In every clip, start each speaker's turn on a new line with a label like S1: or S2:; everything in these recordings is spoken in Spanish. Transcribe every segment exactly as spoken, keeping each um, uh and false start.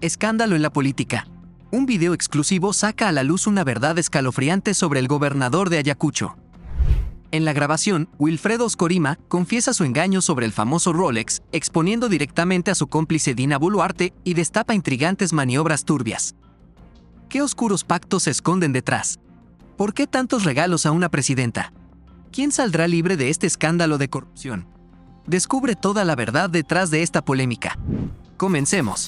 S1: Escándalo en la política. Un video exclusivo saca a la luz una verdad escalofriante sobre el gobernador de Ayacucho. En la grabación, Wilfredo Oscorima confiesa su engaño sobre el famoso Rolex, exponiendo directamente a su cómplice Dina Boluarte y destapa intrigantes maniobras turbias. ¿Qué oscuros pactos se esconden detrás? ¿Por qué tantos regalos a una presidenta? ¿Quién saldrá libre de este escándalo de corrupción? Descubre toda la verdad detrás de esta polémica. Comencemos.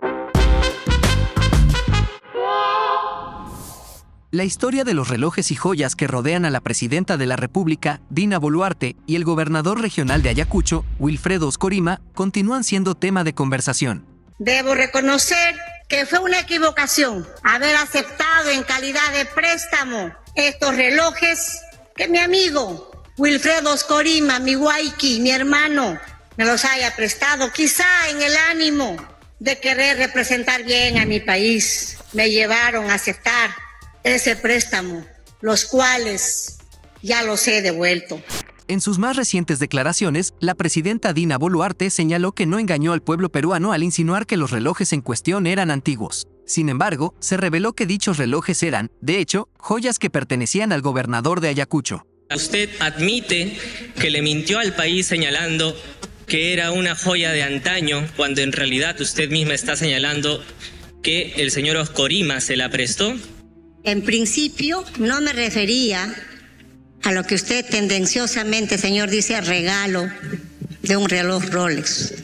S1: La historia de los relojes y joyas que rodean a la presidenta de la República, Dina Boluarte, y el gobernador regional de Ayacucho, Wilfredo Oscorima, continúan siendo tema de conversación.
S2: Debo reconocer que fue una equivocación haber aceptado en calidad de préstamo estos relojes que mi amigo Wilfredo Oscorima, mi guayqui, mi hermano, me los haya prestado, quizá en el ánimo de querer representar bien a mi país. Me llevaron a aceptar ese préstamo, los cuales ya los he devuelto.
S1: En sus más recientes declaraciones, la presidenta Dina Boluarte señaló que no engañó al pueblo peruano al insinuar que los relojes en cuestión eran antiguos. Sin embargo, se reveló que dichos relojes eran, de hecho, joyas que pertenecían al gobernador de Ayacucho.
S3: Usted admite que le mintió al país señalando que era una joya de antaño, cuando en realidad usted misma está señalando que el señor Oscorima se la prestó.
S2: En principio, no me refería a lo que usted tendenciosamente, señor, dice regalo de un reloj Rolex.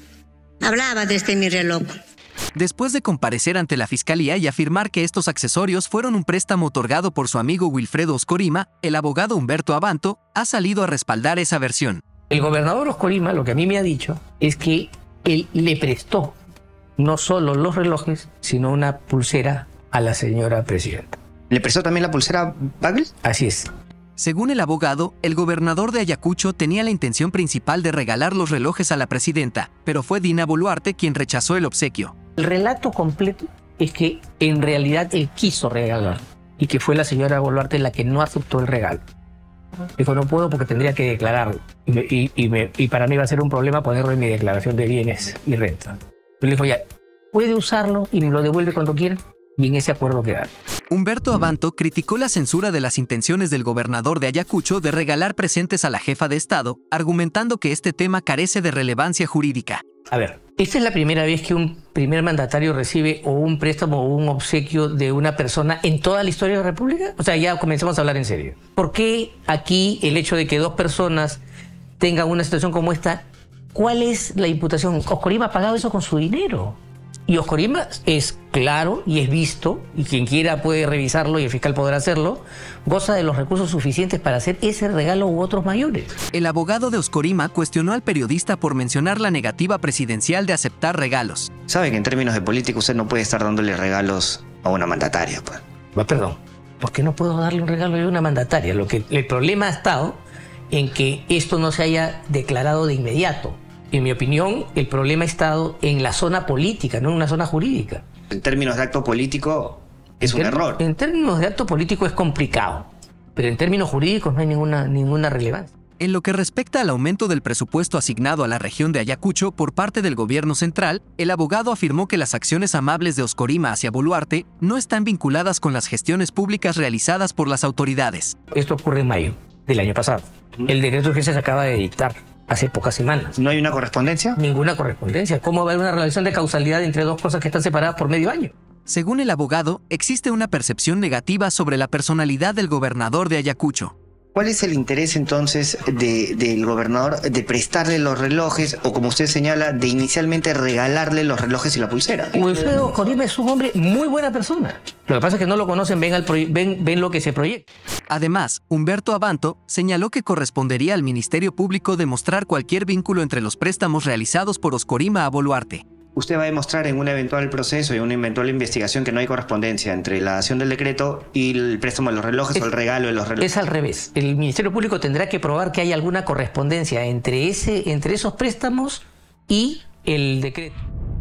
S2: Hablaba de este mi reloj.
S1: Después de comparecer ante la fiscalía y afirmar que estos accesorios fueron un préstamo otorgado por su amigo Wilfredo Oscorima, el abogado Humberto Abanto ha salido a respaldar esa versión.
S4: El gobernador Oscorima, lo que a mí me ha dicho, es que él le prestó no solo los relojes, sino una pulsera a la señora presidenta.
S5: ¿Le prestó también la pulsera Bagel?
S4: Así es.
S1: Según el abogado, el gobernador de Ayacucho tenía la intención principal de regalar los relojes a la presidenta, pero fue Dina Boluarte quien rechazó el obsequio.
S4: El relato completo es que en realidad él quiso regalar y que fue la señora Boluarte la que no aceptó el regalo. Dijo, no puedo porque tendría que declararlo. Y, me, y, y, me, y para mí va a ser un problema ponerlo en mi declaración de bienes y renta. Yo le dijo, ya, puede usarlo y me lo devuelve cuando quiera. Y en ese acuerdo quedaron.
S1: Humberto Abanto criticó la censura de las intenciones del gobernador de Ayacucho de regalar presentes a la jefa de Estado, argumentando que este tema carece de relevancia jurídica.
S4: A ver, esta es la primera vez que un primer mandatario recibe o un préstamo o un obsequio de una persona en toda la historia de la República. O sea, ya comencemos a hablar en serio. ¿Por qué aquí el hecho de que dos personas tengan una situación como esta, cuál es la imputación? Oscorima ha pagado eso con su dinero. Y Oscorima es claro y es visto, y quien quiera puede revisarlo y el fiscal podrá hacerlo, goza de los recursos suficientes para hacer ese regalo u otros mayores.
S1: El abogado de Oscorima cuestionó al periodista por mencionar la negativa presidencial de aceptar regalos.
S5: Sabe que en términos de política usted no puede estar dándole regalos a una mandataria, pues.
S4: Bah, perdón, ¿por qué no puedo darle un regalo a una mandataria? Lo que, el problema ha estado en que esto no se haya declarado de inmediato. En mi opinión, el problema ha estado en la zona política, no en una zona jurídica.
S5: En términos de acto político, es un error.
S4: En términos de acto político es complicado, pero en términos jurídicos no hay ninguna, ninguna relevancia.
S1: En lo que respecta al aumento del presupuesto asignado a la región de Ayacucho por parte del gobierno central, el abogado afirmó que las acciones amables de Oscorima hacia Boluarte no están vinculadas con las gestiones públicas realizadas por las autoridades.
S4: Esto ocurre en mayo del año pasado. El decreto de urgencia se acaba de dictar hace pocas semanas.
S5: ¿No hay una correspondencia?
S4: Ninguna correspondencia. ¿Cómo va a haber una relación de causalidad entre dos cosas que están separadas por medio año?
S1: Según el abogado, existe una percepción negativa sobre la personalidad del gobernador de Ayacucho.
S5: ¿Cuál es el interés entonces de, del gobernador de prestarle los relojes o, como usted señala, de inicialmente regalarle los relojes y la pulsera?
S4: Wilfredo Oscorima es un hombre muy buena persona. Lo que pasa es que no lo conocen, ven, al ven, ven lo que se proyecta.
S1: Además, Humberto Abanto señaló que correspondería al Ministerio Público demostrar cualquier vínculo entre los préstamos realizados por Oscorima a Boluarte.
S5: Usted va a demostrar en un eventual proceso y una eventual investigación que no hay correspondencia entre la dación del decreto y el préstamo de los relojes es, o el regalo de los relojes.
S4: Es al revés. El Ministerio Público tendrá que probar que hay alguna correspondencia entre, ese, entre esos préstamos y el decreto.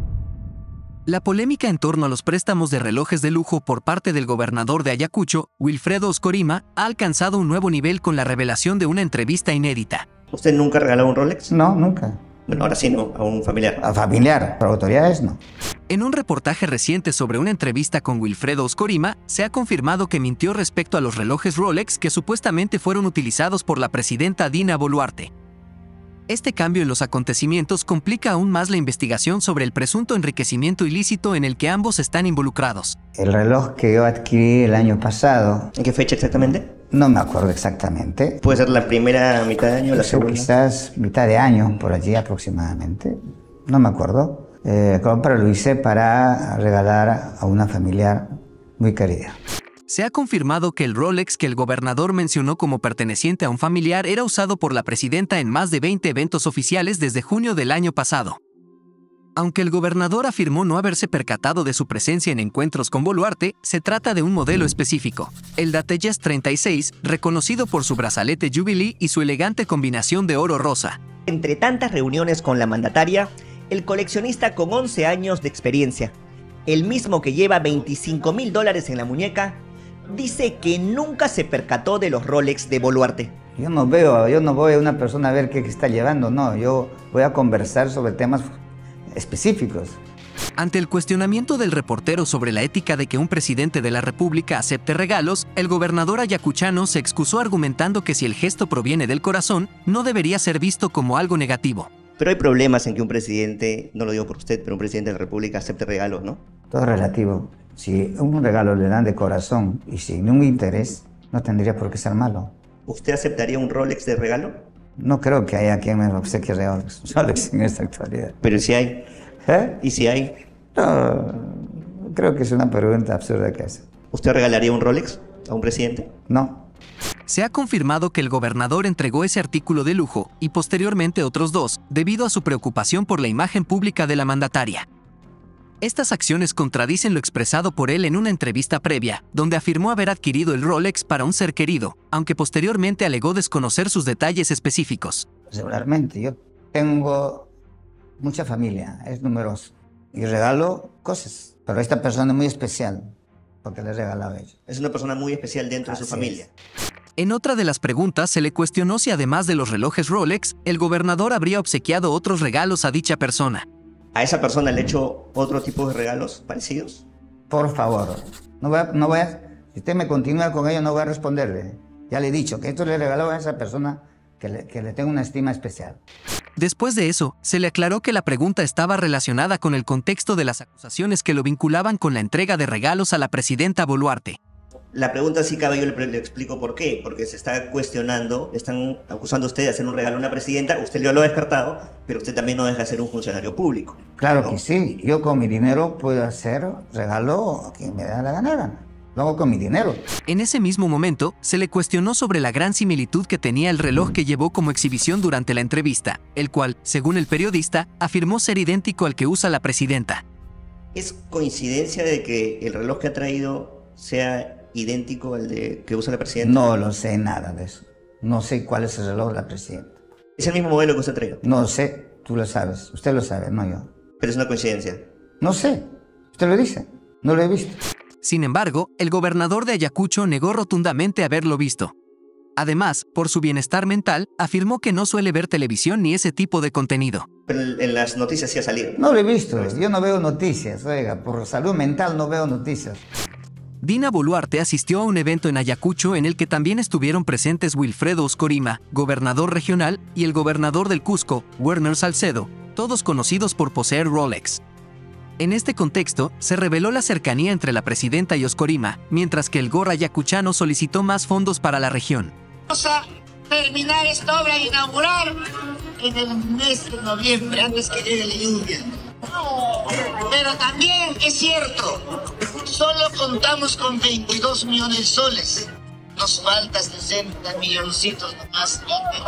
S1: La polémica en torno a los préstamos de relojes de lujo por parte del gobernador de Ayacucho, Wilfredo Oscorima, ha alcanzado un nuevo nivel con la revelación de una entrevista inédita.
S6: ¿Usted nunca regaló un Rolex?
S7: No, nunca.
S6: Bueno, ahora sí, ¿no? A un familiar.
S7: A familiar, pero autoridades no.
S1: En un reportaje reciente sobre una entrevista con Wilfredo Oscorima, se ha confirmado que mintió respecto a los relojes Rolex que supuestamente fueron utilizados por la presidenta Dina Boluarte. Este cambio en los acontecimientos complica aún más la investigación sobre el presunto enriquecimiento ilícito en el que ambos están involucrados.
S6: El reloj que yo adquirí el año pasado...
S7: ¿En qué fecha exactamente?
S6: No me acuerdo exactamente.
S7: ¿Puede ser la primera mitad de año o la segunda?
S6: Quizás mitad de año, por allí aproximadamente. No me acuerdo. Eh, compra lo hice para regalar a una familiar muy querida.
S1: Se ha confirmado que el Rolex que el gobernador mencionó como perteneciente a un familiar era usado por la presidenta en más de veinte eventos oficiales desde junio del año pasado. Aunque el gobernador afirmó no haberse percatado de su presencia en encuentros con Boluarte, se trata de un modelo específico, el Datejust treinta y seis, reconocido por su brazalete Jubilee y su elegante combinación de oro rosa.
S7: Entre tantas reuniones con la mandataria, el coleccionista con once años de experiencia, el mismo que lleva veinticinco mil dólares en la muñeca, dice que nunca se percató de los Rolex de Boluarte.
S6: Yo no veo, yo no voy a una persona a ver qué está llevando, no, yo voy a conversar sobre temas específicos.
S1: Ante el cuestionamiento del reportero sobre la ética de que un presidente de la República acepte regalos, el gobernador ayacuchano se excusó argumentando que si el gesto proviene del corazón, no debería ser visto como algo negativo.
S7: Pero hay problemas en que un presidente, no lo digo por usted, pero un presidente de la República acepte regalos, ¿no?
S6: Todo es relativo. Si un regalo le dan de corazón y sin un interés, no tendría por qué ser malo.
S7: ¿Usted aceptaría un Rolex de regalo?
S6: No creo que haya quien me obsequie Rolex, Rolex en esta actualidad.
S7: Pero si hay.
S6: ¿Eh?
S7: ¿Y si hay?
S6: No, creo que es una pregunta absurda que hace.
S7: ¿Usted regalaría un Rolex a un presidente?
S6: No.
S1: Se ha confirmado que el gobernador entregó ese artículo de lujo y posteriormente otros dos, debido a su preocupación por la imagen pública de la mandataria. Estas acciones contradicen lo expresado por él en una entrevista previa, donde afirmó haber adquirido el Rolex para un ser querido, aunque posteriormente alegó desconocer sus detalles específicos.
S6: Regularmente, yo tengo mucha familia, es numeroso, y regalo cosas, pero esta persona es muy especial, porque le he regalado a ella.
S7: Es una persona muy especial dentro
S6: Así
S7: de su familia.
S6: Es.
S1: En otra de las preguntas se le cuestionó si además de los relojes Rolex, el gobernador habría obsequiado otros regalos a dicha persona.
S7: ¿A esa persona le he hecho otro tipo de regalos parecidos?
S6: Por favor, no voy a, no voy a, si usted me continúa con ello, no voy a responderle. Ya le he dicho que esto le regaló a esa persona que le, que le tengo una estima especial.
S1: Después de eso, se le aclaró que la pregunta estaba relacionada con el contexto de las acusaciones que lo vinculaban con la entrega de regalos a la presidenta Boluarte.
S7: La pregunta sí cabe, yo le, le explico por qué. Porque se está cuestionando, están acusando a usted de hacer un regalo a una presidenta, usted lo ha descartado, pero usted también no deja de ser un funcionario público.
S6: Claro,
S7: ¿no?
S6: Que sí, yo con mi dinero puedo hacer regalo a quien me da la gana. Lo hago con mi dinero.
S1: En ese mismo momento, se le cuestionó sobre la gran similitud que tenía el reloj que llevó como exhibición durante la entrevista, el cual, según el periodista, afirmó ser idéntico al que usa la presidenta.
S7: ¿Es coincidencia de que el reloj que ha traído sea idéntico al de que usa la presidenta?
S6: No lo sé nada de eso. No sé cuál es el reloj de la presidenta.
S7: ¿Es el mismo modelo que usted ha traído?
S6: No sé, tú lo sabes. Usted lo sabe, no yo.
S7: Pero es una coincidencia.
S6: No sé, usted lo dice. No lo he visto.
S1: Sin embargo, el gobernador de Ayacucho negó rotundamente haberlo visto. Además, por su bienestar mental, afirmó que no suele ver televisión ni ese tipo de contenido.
S7: Pero en las noticias sí ha salido.
S6: No lo he visto, yo no veo noticias, oiga, por salud mental no veo noticias.
S1: Dina Boluarte asistió a un evento en Ayacucho en el que también estuvieron presentes Wilfredo Oscorima, gobernador regional, y el gobernador del Cusco, Werner Salcedo, todos conocidos por poseer Rolex. En este contexto, se reveló la cercanía entre la presidenta y Oscorima, mientras que el G O R ayacuchano solicitó más fondos para la región.
S8: Vamos a terminar esta obra e inaugurar en el mes de noviembre, antes que llegue la lluvia. Pero también es cierto, solo contamos con veintidós millones de soles. Nos faltan sesenta milloncitos nomás.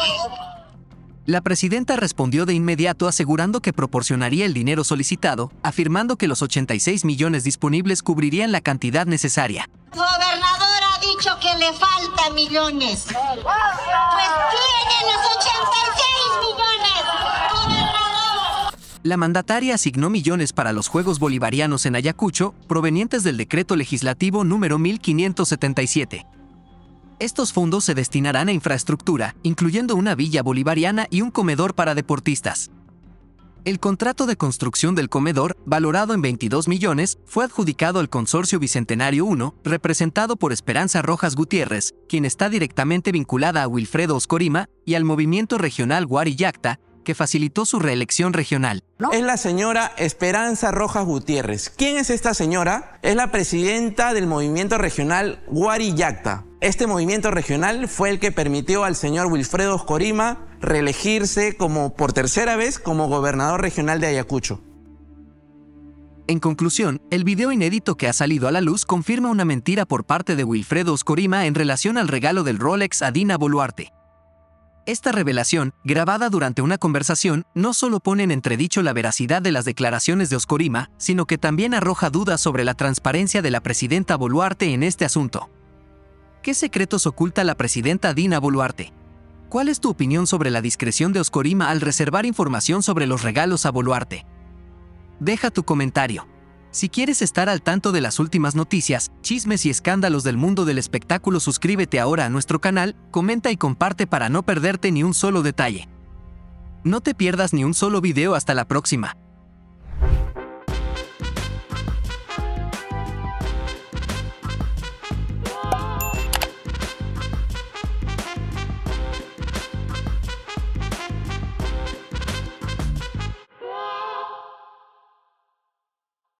S1: La presidenta respondió de inmediato asegurando que proporcionaría el dinero solicitado, afirmando que los ochenta y seis millones disponibles cubrirían la cantidad necesaria.
S2: El gobernador ha dicho que le faltan millones. Pues tiene los ochenta y seis millones, gobernador.
S1: La mandataria asignó millones para los Juegos Bolivarianos en Ayacucho, provenientes del decreto legislativo número mil quinientos setenta y siete. Estos fondos se destinarán a infraestructura, incluyendo una villa bolivariana y un comedor para deportistas. El contrato de construcción del comedor, valorado en veintidós millones, fue adjudicado al Consorcio Bicentenario uno, representado por Esperanza Rojas Gutiérrez, quien está directamente vinculada a Wilfredo Oscorima, y al movimiento regional Guari Yacta, que facilitó su reelección regional.
S9: ¿No? Es la señora Esperanza Rojas Gutiérrez. ¿Quién es esta señora? Es la presidenta del movimiento regional Guari Yacta. Este movimiento regional fue el que permitió al señor Wilfredo Oscorima reelegirse como por tercera vez como gobernador regional de Ayacucho.
S1: En conclusión, el video inédito que ha salido a la luz confirma una mentira por parte de Wilfredo Oscorima en relación al regalo del Rolex a Dina Boluarte. Esta revelación, grabada durante una conversación, no solo pone en entredicho la veracidad de las declaraciones de Oscorima, sino que también arroja dudas sobre la transparencia de la presidenta Boluarte en este asunto. ¿Qué secretos oculta la presidenta Dina Boluarte? ¿Cuál es tu opinión sobre la discreción de Oscorima al reservar información sobre los regalos a Boluarte? Deja tu comentario. Si quieres estar al tanto de las últimas noticias, chismes y escándalos del mundo del espectáculo, suscríbete ahora a nuestro canal, comenta y comparte para no perderte ni un solo detalle. No te pierdas ni un solo video. Hasta la próxima.